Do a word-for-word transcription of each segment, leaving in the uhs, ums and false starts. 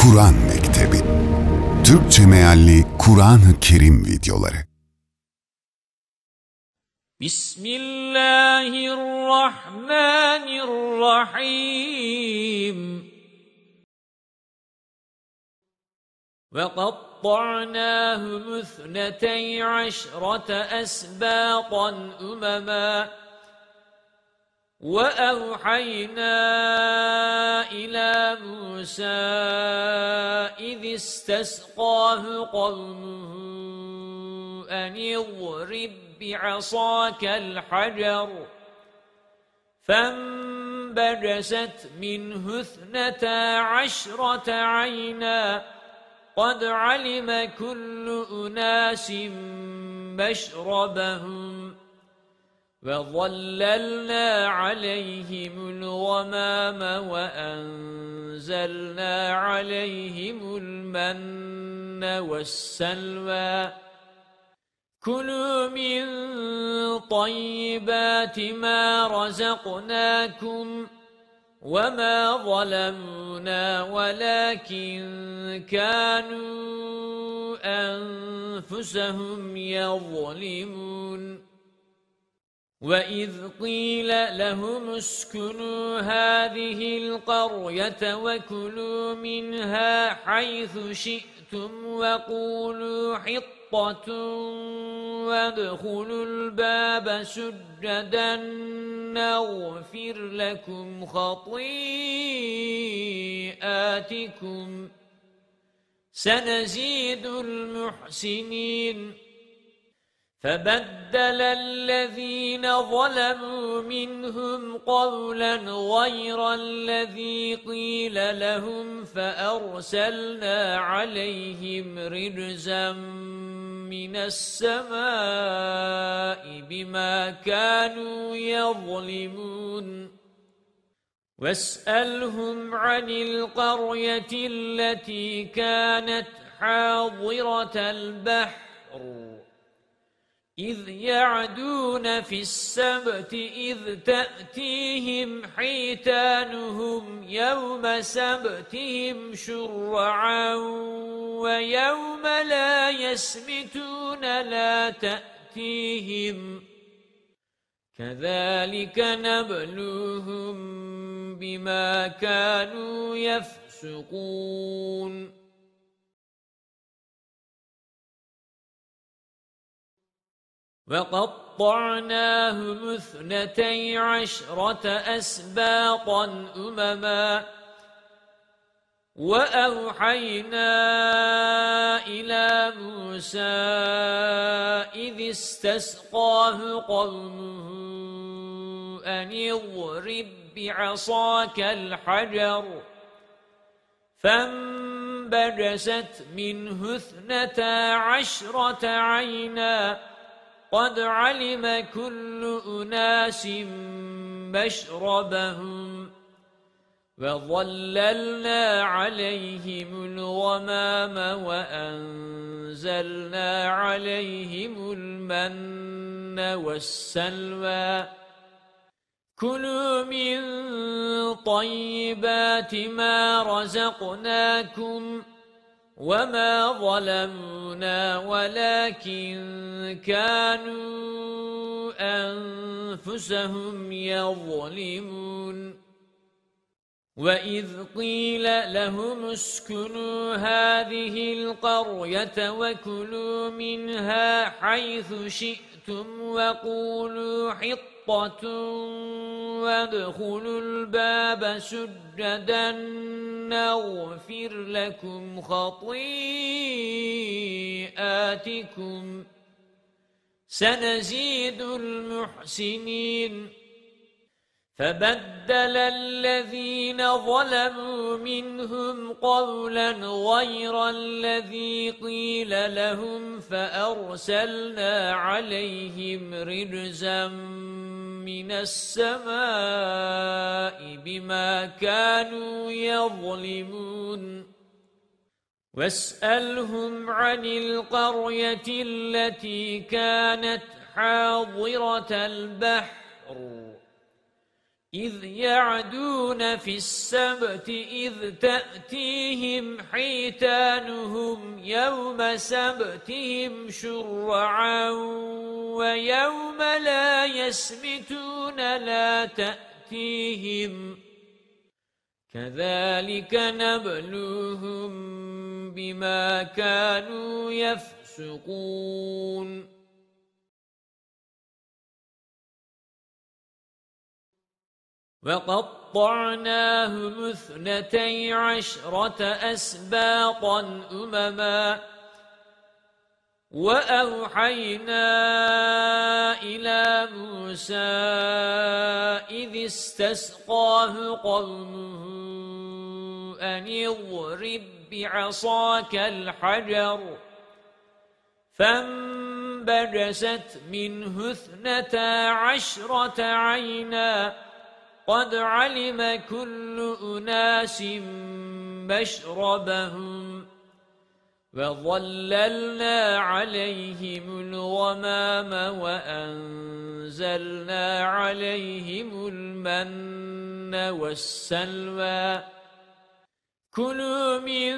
Kur'an Mektebi Türkçe mealli Kur'an-ı Kerim videoları. Bismillahirrahmanirrahim. وَقَطَّعْنَاهُمُ اثْنَتَيْ عَشْرَةَ أَسْبَاطًا أُمَمًا وَأَوْحَيْنَا إِلَى مُوسَى إِذِ اسْتَسْقَاهُ قَوْمُهُ أَنِ اضْرِب بِّعَصَاكَ الْحَجَرَ فَانبَجَسَتْ مِنْهُ اثْنَتَا عَشْرَةَ عَيْنًا قَدْ عَلِمَ كُلُّ أُنَاسٍ مَّشْرَبَهُمْ وَظَلَّلْنَا عَلَيْهِمُ الْغَمَامَ وَأَنزَلْنَا عَلَيْهِمُ الْمَنَّ وَالسَّلْوَىٰ كُلُوا مِن طَيِّبَاتِ مَا رَزَقْنَاكُمْ وَمَا ظَلَمُونَا وَلَكِن كَانُوا أَنفُسَهُمْ يَظْلِمُونَ وَإِذْ قِيلَ لَهُمُ اسْكُنُوا هَٰذِهِ الْقَرْيَةَ وَكُلُوا مِنْهَا حَيْثُ شِئْتُمْ وَقُولُوا حِطَّةٌ وَادْخُلُوا الْبَابَ سُجَّدًا نَّغْفِرْ لَكُمْ خَطِيئَاتِكُمْ سَنَزِيدُ الْمُحْسِنِينَ فَبَدَّلَ الَّذِينَ ظَلَمُوا مِنْهُمْ قَوْلًا غَيْرَ الَّذِي قِيلَ لَهُمْ فَأَرْسَلْنَا عَلَيْهِمْ رِجْزًا مِنَ السَّمَاءِ بِمَا كَانُوا يَظْلِمُونَ وَاسْأَلْهُمْ عَنِ الْقَرْيَةِ الَّتِي كَانَتْ حَاضِرَةَ الْبَحْرِ إِذْ يَعْدُونَ فِي السَّبْتِ إِذْ تَأْتِيهِمْ حِيتَانُهُمْ يَوْمَ سَبْتِهِمْ شُرَّعًا وَيَوْمَ لَا يَسْبِتُونَ لَا تَأْتِيهِمْ كَذَلِكَ نَبْلُوهُم بِمَا كَانُوا يَفْسُقُونَ وَقَطَّعْنَاهُمُ اثْنَتَيْ عَشْرَةَ أَسْبَاطًا أُمَمًا وَأَوْحَيْنَا إِلَى مُوسَى إِذِ اسْتَسْقَاهُ قَوْمُهُ أَنِ اضْرِب بِّعَصَاكَ الْحَجَرَ فَانبَجَسَتْ مِنْهُ اثْنَتَا عَشْرَةَ عَيْنًا قَدْ عَلِمَ كُلُّ أُنَاسٍ مَّشْرَبَهُمْ وَظَلَّلْنَا عَلَيْهِمُ الْغَمَامَ وَأَنزَلْنَا عَلَيْهِمُ الْمَنَّ وَالسَّلْوَىٰ كُلُوا مِن طَيِّبَاتِ مَا رَزَقْنَاكُمْ وَمَا ظَلَمُونَا وَلَكِن كَانُوا أَنفُسَهُمْ يَظْلِمُونَ وَإِذْ قِيلَ لَهُمُ اسْكُنُوا هَٰذِهِ الْقَرْيَةَ وَكُلُوا مِنْهَا حَيْثُ شِئْتُمْ وَقُولُوا حِطَّةٌ وَادْخُلُوا الْبَابَ سُجَّدًا نَّغْفِرْ لَكُمْ خَطِيئَاتِكُمْ سَنَزِيدُ الْمُحْسِنِينَ فَبَدَّلَ الَّذِينَ ظَلَمُوا مِنْهُمْ قَوْلًا غَيْرَ الَّذِي قِيلَ لَهُمْ فَأَرْسَلْنَا عَلَيْهِمْ رِجْزًا مِنَ السَّمَاءِ بِمَا كَانُوا يَظْلِمُونَ وَاسْأَلْهُمْ عَنِ الْقَرْيَةِ الَّتِي كَانَتْ حَاضِرَةَ الْبَحْرِ إذ يعدون في السبت إذ تأتيهم حيتانهم يوم سبتهم شرعا ويوم لا يسبتون لا تأتيهم كذلك نبلوهم بما كانوا يفسقون وَقَطَّعْنَاهُمُ اثْنَتَيْ عَشْرَةَ أَسْبَاطًا أُمَمًا وَأَوْحَيْنَا إِلَى مُوسَى إِذِ اسْتَسْقَاهُ قَوْمُهُ أَنِ اضْرِب بِّعَصَاكَ الْحَجَرَ فَانبَجَسَتْ مِنْهُ اثْنَتَا عَشْرَةَ عَيْنًا قد علم كل أناس مشربهم وظللنا عليهم الغمام وأنزلنا عليهم المن والسلوى كلوا من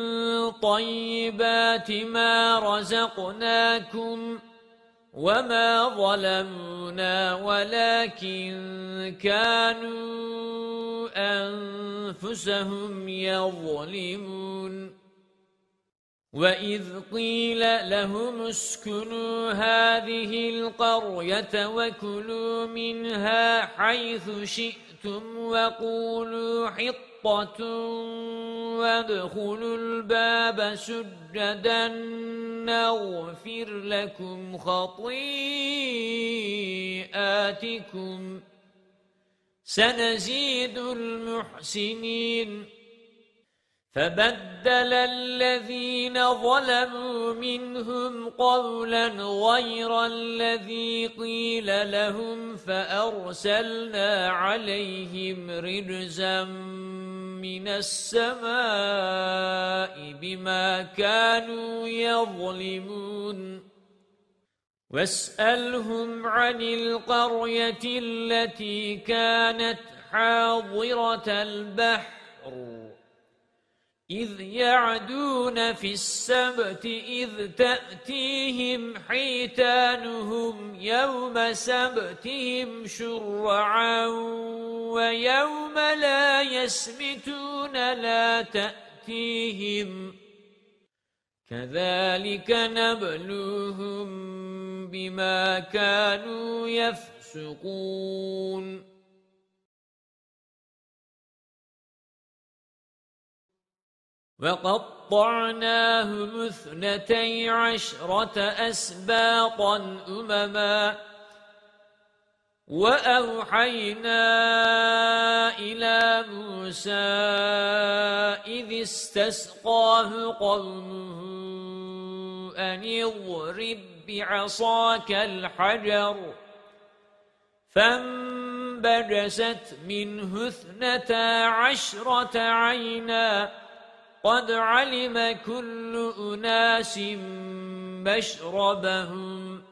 طيبات ما رزقناكم وما ظلمونا ولكن كانوا أنفسهم يظلمون وَإِذْ قِيلَ لَهُمُ اسْكُنُوا هَذِهِ الْقَرْيَةَ وَكُلُوا مِنْهَا حَيْثُ شِئْتُمْ وَقُولُوا حِطَّةٌ وَادْخُلُوا الْبَابَ سُجَّدًا نَغْفِرْ لَكُمْ خَطِيئَاتِكُمْ سَنَزِيدُ الْمُحْسِنِينَ فَبَدَّلَ الَّذِينَ ظَلَمُوا مِنْهُمْ قَوْلًا غَيْرَ الَّذِي قِيلَ لَهُمْ فَأَرْسَلْنَا عَلَيْهِمْ رِجْزًا مِنَ السَّمَاءِ بِمَا كَانُوا يَظْلِمُونَ وَاسْأَلْهُمْ عَنِ الْقَرْيَةِ الَّتِي كَانَتْ حَاضِرَةَ الْبَحْرِ إِذْ يَعْدُونَ فِي السَّبْتِ إِذْ تَأْتِيهِمْ حِيتَانُهُمْ يَوْمَ سَبْتِهِمْ شُرَّعًا وَيَوْمَ لَا يَسْبِتُونَ لَا تَأْتِيهِمْ كَذَلِكَ نَبْلُوهُم بِمَا كَانُوا يَفْسُقُونَ وَقَطَّعْنَاهُمُ اثْنَتَيْ عَشْرَةَ أَسْبَاطًا أُمَمًا وَأَوْحَيْنَا إِلَى مُوسَى إِذِ اسْتَسْقَاهُ قَوْمُهُ أَنِ اضْرِب بِّعَصَاكَ الْحَجَرَ فَانبَجَسَتْ مِنْهُ اثْنَتَا عَشْرَةَ عَيْنًا قد علم كل أناس مشربهم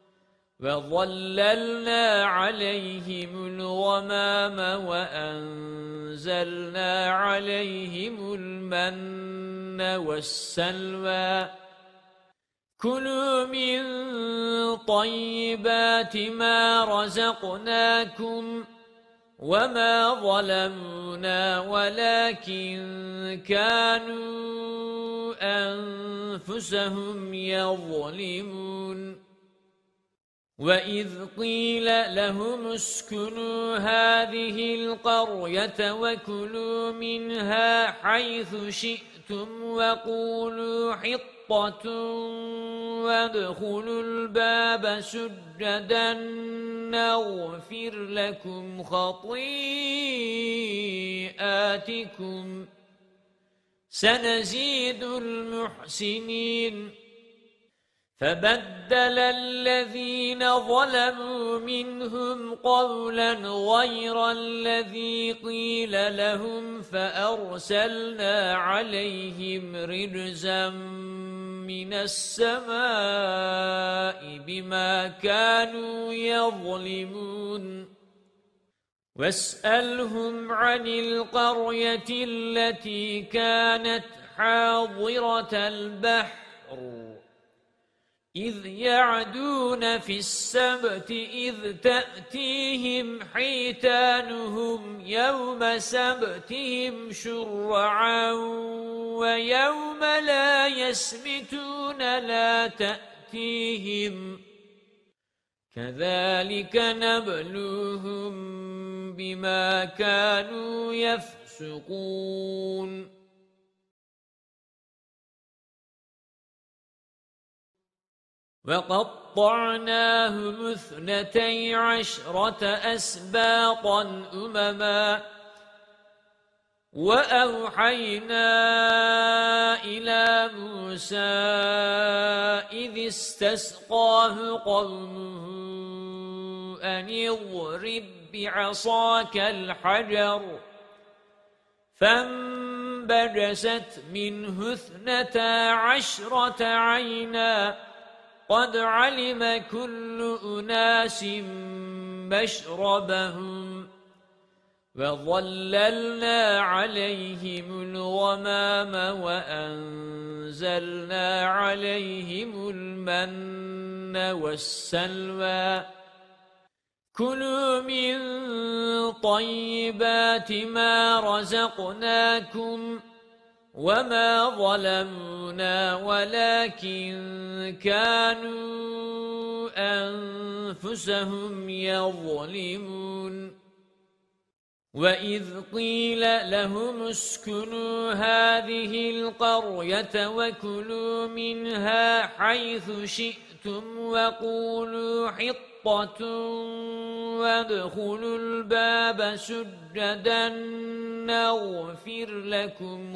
وظللنا عليهم الغمام وأنزلنا عليهم المن والسلوى كلوا من طيبات ما رزقناكم وَمَا ظَلَمُونَا وَلَكِن كَانُوا أَنفُسَهُمْ يَظْلِمُونَ وَإِذْ قِيلَ لَهُمُ اسْكُنُوا هَذِهِ الْقَرْيَةَ وَكُلُوا مِنْهَا حَيْثُ شِئْتُمْ وَقُولُوا حِطَّةٌ وَادْخُلُوا الْبَابَ سُجَّدًا نَغْفِرْ لَكُمْ خَطِيئَاتِكُمْ سَنَزِيدُ الْمُحْسِنِينَ فَبَدَّلَ الَّذِينَ ظَلَمُوا مِنْهُمْ قَوْلًا غَيْرَ الَّذِي قِيلَ لَهُمْ فَأَرْسَلْنَا عَلَيْهِمْ رِجْزًا مِنَ السَّمَاءِ بِمَا كَانُوا يَظْلِمُونَ واسألهم عن القرية التي كانت حاضرة البحر إذ يعدون في السبت إذ تأتيهم حيتانهم يوم سبتهم شرعا ويوم لا يسبتون لا تأتيهم كذلك نبلوهم بما كانوا يفسقون وقطعناهم اثنتي عشرة أسباطا أمما وأوحينا إلى موسى إذ استسقاه قومه أن اضرب بعصاك الحجر فانبجست منه اثنتا عشرة عينا قد علم كل أناس مشربهم وظللنا عليهم الغمام وأنزلنا عليهم المن والسلوى كلوا من طيبات ما رزقناكم وما ظلمونا ولكن كانوا أنفسهم يظلمون وَإِذْ قِيلَ لَهُمُ اسْكُنُوا هَذِهِ الْقَرْيَةَ وَكُلُوا مِنْهَا حَيْثُ شِئْتُمْ وَقُولُوا حِطَّةٌ وَادْخُلُوا الْبَابَ سُجَّدًا نَغْفِرْ لَكُمْ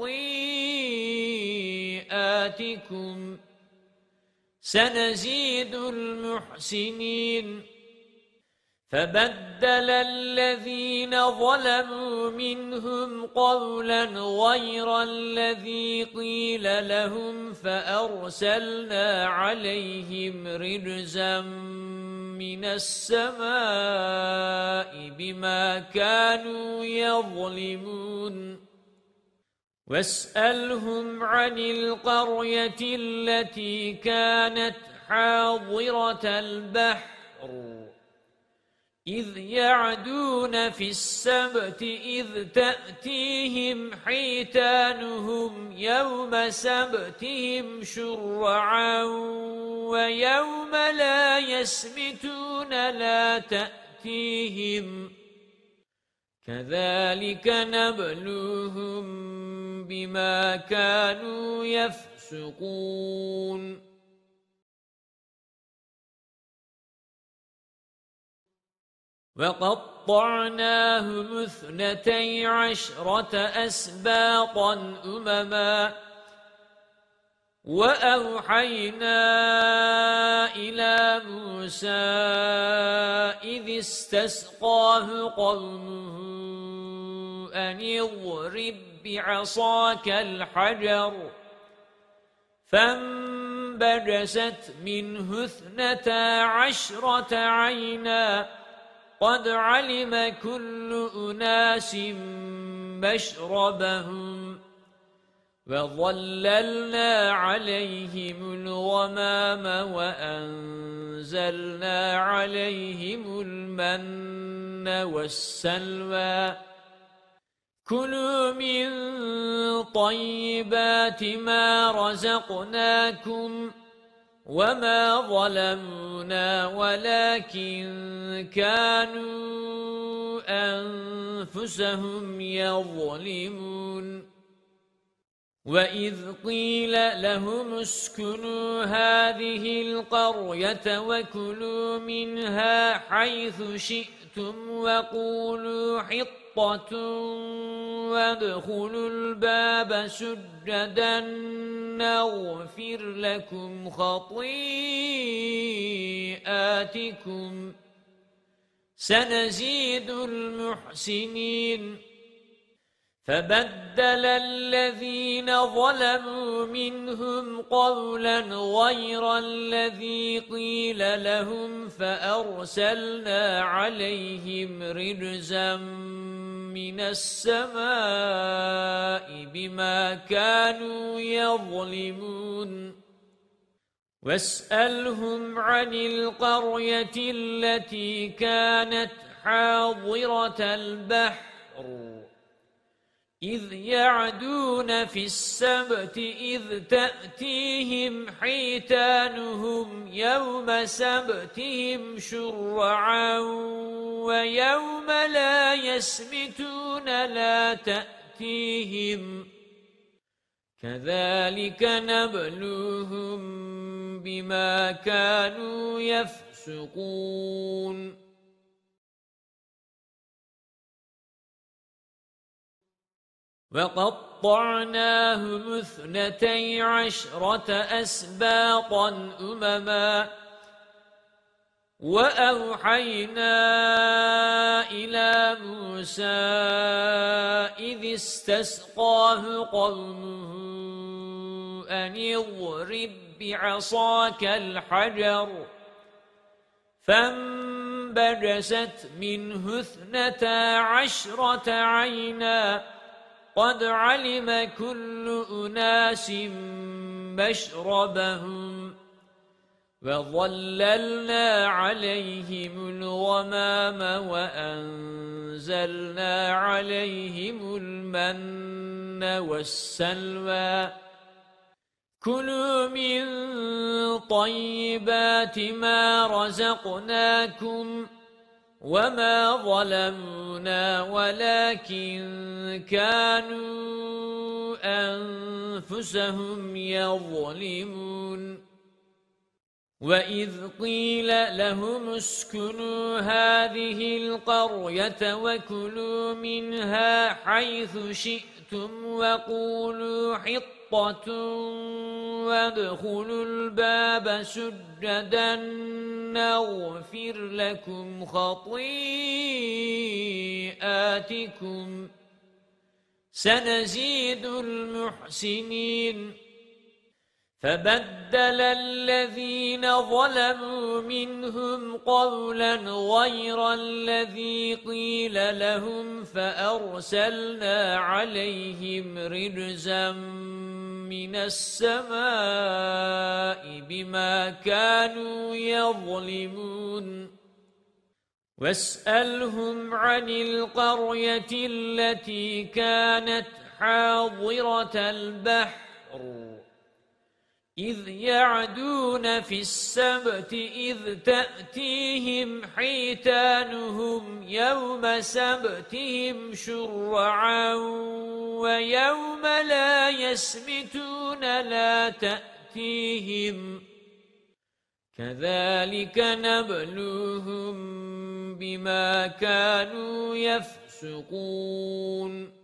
خَطِيئَاتِكُمْ سَنَزِيدُ الْمُحْسِنِينَ فَبَدَّلَ الَّذِينَ ظَلَمُوا مِنْهُمْ قَوْلًا غَيْرَ الَّذِي قِيلَ لَهُمْ فَأَرْسَلْنَا عَلَيْهِمْ رِجْزًا مِنَ السَّمَاءِ بِمَا كَانُوا يَظْلِمُونَ وَاسْأَلْهُمْ عَنِ الْقَرْيَةِ الَّتِي كَانَتْ حَاضِرَةَ الْبَحْرِ إذ يعدون في السبت إذ تأتيهم حيتانهم يوم سبتهم شرعا ويوم لا يسبتون لا تأتيهم كذلك نبلوهم بما كانوا يفسقون وَقَطَّعْنَاهُمُ اثْنَتَيْ عَشْرَةَ أَسْبَاطًا أُمَمًا وَأَوْحَيْنَا إِلَى مُوسَى إِذِ اسْتَسْقَاهُ قَوْمُهُ أَنِ اضْرِب بِعَصَاكَ الْحَجَرَ فَانبَجَسَتْ مِنْهُ اثْنَتَا عَشْرَةَ عَيْنًا قد علم كل أناس مشربهم وظللنا عليهم الغمام وأنزلنا عليهم المن والسلوى كلوا من طيبات ما رزقناكم وما ظلمونا ولكن كانوا أنفسهم يظلمون وَإِذْ قِيلَ لَهُمُ اسْكُنُوا هَذِهِ الْقَرْيَةَ وَكُلُوا مِنْهَا حَيْثُ شِئْتُمْ وَقُولُوا حِطَّةٌ وَادْخُلُوا الْبَابَ سُجَّدًا نَغْفِرْ لَكُمْ خَطِيئَاتِكُمْ سَنَزِيدُ الْمُحْسِنِينَ فبدل الذين ظلموا منهم قولا غير الذي قيل لهم فأرسلنا عليهم رجزا من السماء بما كانوا يظلمون واسألهم عن القرية التي كانت حاضرة البحر إذ يعدون في السبت إذ تأتيهم حيتانهم يوم سبتهم شرعا ويوم لا يسبتون لا تأتيهم كذلك نبلوهم بما كانوا يفسقون وَقَطَّعْنَاهُمُ اثْنَتَيْ عَشْرَةَ أَسْبَاطًا أُمَمًا وَأَوْحَيْنَا إِلَى مُوسَى إِذِ اسْتَسْقَاهُ قَوْمُهُ أَنِ اضْرِبْ بِعَصَاكَ الْحَجَرَ فَانبَجَسَتْ مِنْهُ اثْنَتَا عَشْرَةَ عَيْنًا قد علم كل أناس مشربهم وظللنا عليهم الغمام وأنزلنا عليهم المن والسلوى كلوا من طيبات ما رزقناكم وما ظلمونا ولكن كانوا أنفسهم يظلمون وإذ قيل لهم اسكنوا هذه القرية وكلوا منها حيث شئتم وقولوا حطة وادخلوا الباب سجدا نغفر لكم خطيئاتكم سنزيد المحسنين فبدل الذين ظلموا منهم قولا غير الذي قيل لهم فأرسلنا عليهم رجزا من السماء بما كانوا يظلمون واسألهم عن القرية التي كانت حاضرة البحر إذ يعدون في السبت إذ تأتيهم حيتانهم يوم سبتهم شرعا ويوم لا يسبتون لا تأتيهم كذلك نبلوهم بما كانوا يفسقون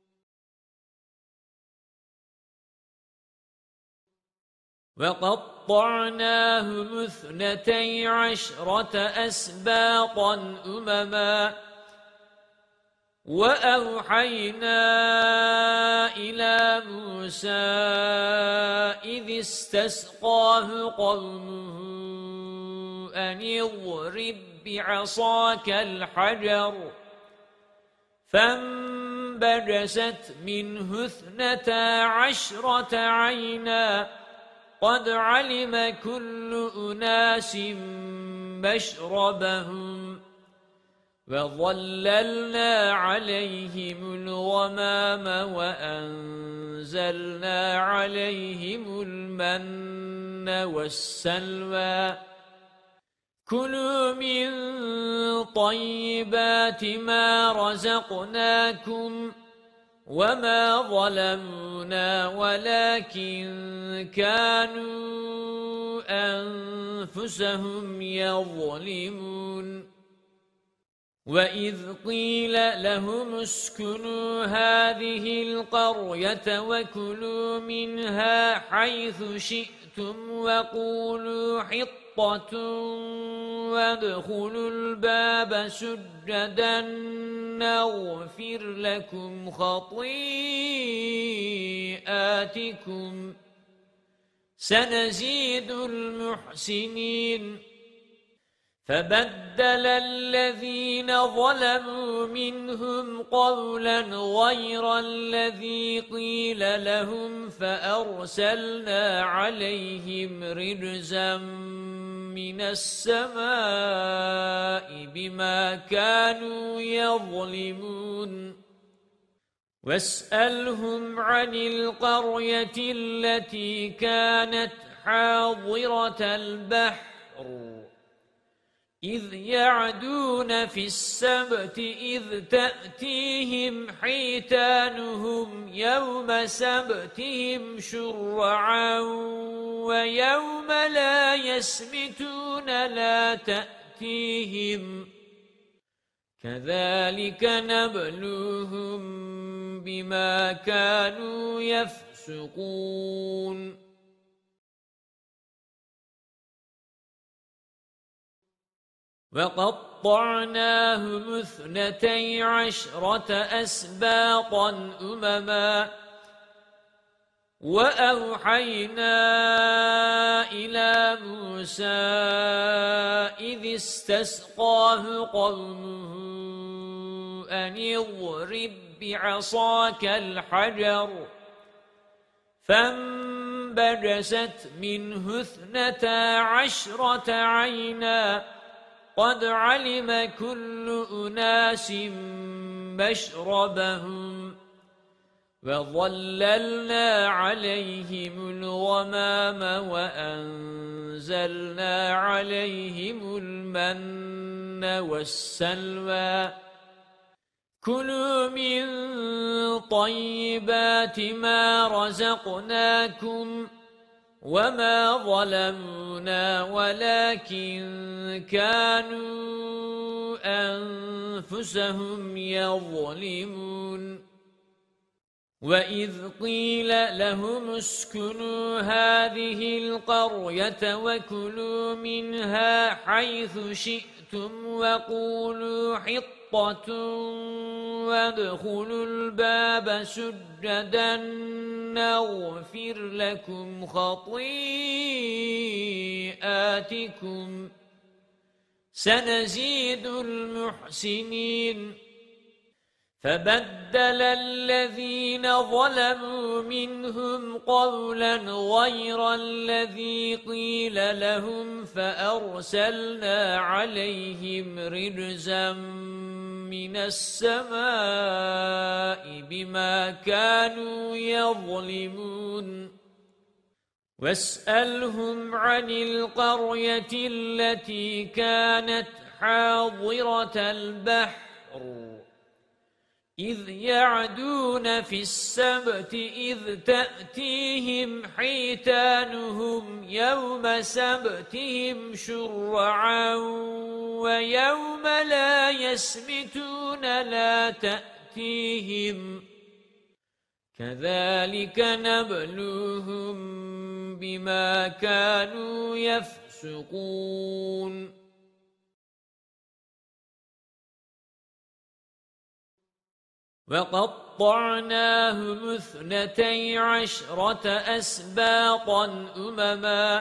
وَقَطَّعْنَاهُمُ اثْنَتَيْ عَشْرَةَ أَسْبَاطًا أُمَمًا وَأَوْحَيْنَا إِلَى مُوسَى إِذِ اسْتَسْقَاهُ قَوْمُهُ أَنِ اضْرِبْ بِعَصَاكَ الْحَجَرَ فَانبَجَسَتْ مِنْهُ اثْنَتَا عَشْرَةَ عَيْنًا قد علم كل أناس مشربهم وظللنا عليهم الغمام وأنزلنا عليهم المن والسلوى كلوا من طيبات ما رزقناكم وما ظلمونا ولكن كانوا أنفسهم يظلمون وَإِذْ قِيلَ لَهُمُ اسْكُنُوا هَذِهِ الْقَرْيَةَ وَكُلُوا مِنْهَا حَيْثُ شِئْتُمْ وَقُولُوا حِطَّةٌ وَادْخُلُوا الْبَابَ سُجَّدًا نَغْفِرْ لَكُمْ خَطِيئَاتِكُمْ سَنَزِيدُ الْمُحْسِنِينَ فَبَدَّلَ الَّذِينَ ظَلَمُوا مِنْهُمْ قَوْلًا غَيْرَ الَّذِي قِيلَ لَهُمْ فَأَرْسَلْنَا عَلَيْهِمْ رِجْزًا مِنَ السَّمَاءِ بِمَا كَانُوا يَظْلِمُونَ وَاسْأَلْهُمْ عَنِ الْقَرْيَةِ الَّتِي كَانَتْ حَاضِرَةَ الْبَحْرِ إِذْ يَعْدُونَ فِي السَّبْتِ إِذْ تَأْتِيهِمْ حِيتَانُهُمْ يَوْمَ سَبْتِهِمْ شُرَّعًا وَيَوْمَ لَا يَسْبِتُونَ لَا تَأْتِيهِمْ كَذَلِكَ نَبْلُوهُمْ بِمَا كَانُوا يَفْسُقُونَ وَقَطَّعْنَاهُمُ اثْنَتَيْ عَشْرَةَ أَسْبَاطًا أُمَمًا وَأَوْحَيْنَا إِلَى مُوسَى إِذِ اسْتَسْقَاهُ قَوْمُهُ أَنِ اضْرِب بِّعَصَاكَ الْحَجَرَ فَانبَجَسَتْ مِنْهُ اثْنَتَا عَشْرَةَ عَيْنًا قَدْ عَلِمَ كُلُّ أُنَاسٍ مَّشْرَبَهُمْ وَظَلَّلْنَا عَلَيْهِمُ الْغَمَامَ وَأَنزَلْنَا عَلَيْهِمُ الْمَنَّ وَالسَّلْوَىٰ كُلُوا مِن طَيِّبَاتِ مَا رَزَقْنَاكُمْ وَمَا ظَلَمُونَا وَلَكِن كَانُوا أَنفُسَهُمْ يَظْلِمُونَ وَإِذْ قِيلَ لَهُمُ اسْكُنُوا هَذِهِ الْقَرْيَةَ وَكُلُوا مِنْهَا حَيْثُ شِئْتُمْ وَقُولُوا حِطَّةٌ وَادْخُلُوا الْبَابَ سُجَّدًا نَغْفِرْ لَكُمْ خَطِيئَاتِكُمْ سَنَزِيدُ الْمُحْسِنِينَ فَبَدَّلَ الَّذِينَ ظَلَمُوا مِنْهُمْ قَوْلًا غَيْرَ الَّذِي قِيلَ لَهُمْ فَأَرْسَلْنَا عَلَيْهِمْ رِجْزًا مِنَ السَّمَاءِ بِمَا كَانُوا يَظْلِمُونَ وَاسْأَلْهُمْ عَنِ الْقَرْيَةِ الَّتِي كَانَتْ حَاضِرَةَ الْبَحْرِ إِذْ يَعْدُونَ فِي السَّبْتِ إِذْ تَأْتِيهِمْ حِيتَانُهُمْ يَوْمَ سَبْتِهِمْ شُرَّعًا وَيَوْمَ لَا يَسْبِتُونَ لَا تَأْتِيهِمْ كَذَلِكَ نَبْلُوهُمْ بِمَا كَانُوا يَفْسُقُونَ وَقَطَّعْنَاهُمُ اثْنَتَيْ عَشْرَةَ أَسْبَاطًا أُمَمًا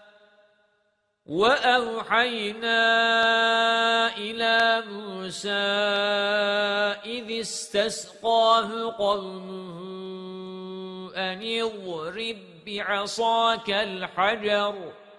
وَأَوْحَيْنَا إِلَى مُوسَى إِذِ اسْتَسْقَاهُ قَوْمُهُ أَنِ اضْرِب بِّعَصَاكَ الْحَجَرَ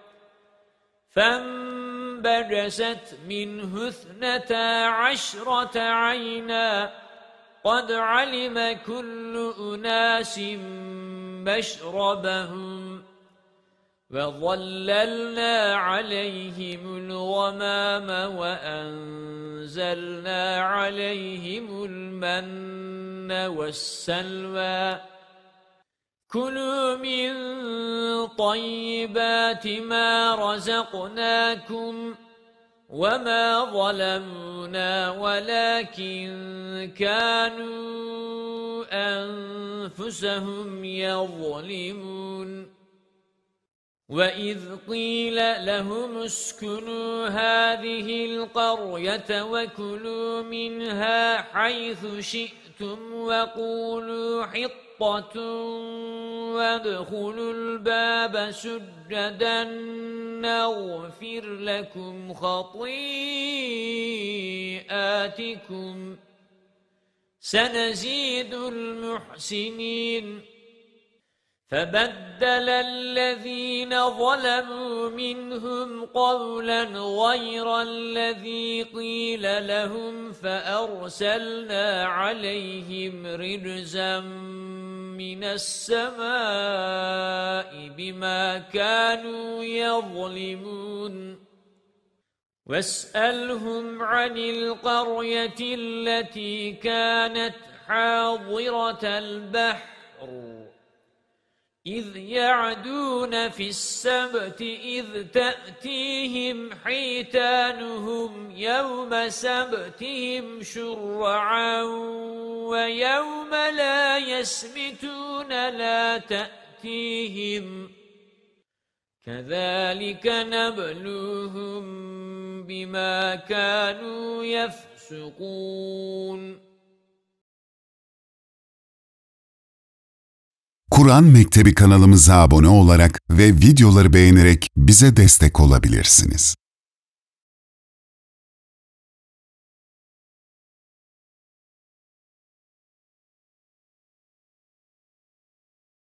فَانبَجَسَتْ مِنْهُ اثْنَتَا عَشْرَةَ عَيْنًا قَدْ عَلِمَ كُلُّ أُنَاسٍ مَّشْرَبَهُمْ وَظَلَّلْنَا عَلَيْهِمُ الْغَمَامَ وَأَنزَلْنَا عَلَيْهِمُ الْمَنَّ وَالسَّلْوَىٰ كُلُوا مِن طَيِّبَاتِ مَا رَزَقْنَاكُمْ وَمَا ظَلَمُونَا وَلَكِنْ كَانُوا أَنفُسَهُمْ يَظْلِمُونَ وَإِذْ قِيلَ لَهُمُ اسْكُنُوا هَذِهِ الْقَرْيَةَ وَكُلُوا مِنْهَا حَيْثُ شِئْتُمْ وَقُولُوا حِطَّةٌ وَادْخُلُوا الْبَابَ سُجَّدًا نَغْفِرْ لَكُمْ خَطِيئَاتِكُمْ سَنَزِيدُ الْمُحْسِنِينَ فَبَدَّلَ الَّذِينَ ظَلَمُوا مِنْهُمْ قَوْلًا غَيْرَ الَّذِي قِيلَ لَهُمْ فَأَرْسَلْنَا عَلَيْهِمْ رِجْزًا مِنَ السَّمَاءِ بِمَا كَانُوا يَظْلِمُونَ وَاسْأَلْهُمْ عَنِ الْقَرْيَةِ الَّتِي كَانَتْ حَاضِرَةَ الْبَحْرِ إِذْ يَعْدُونَ فِي السَّبْتِ إِذْ تَأْتِيهِمْ حِيتَانُهُمْ يَوْمَ سَبْتِهِمْ شُرَّعًا وَيَوْمَ لَا يَسْبِتُونَ لَا تَأْتِيهِمْ كَذَلِكَ نَبْلُوهُمْ بِمَا كَانُوا يَفْسُقُونَ. Kur'an Mektebi kanalımıza abone olarak ve videoları beğenerek bize destek olabilirsiniz.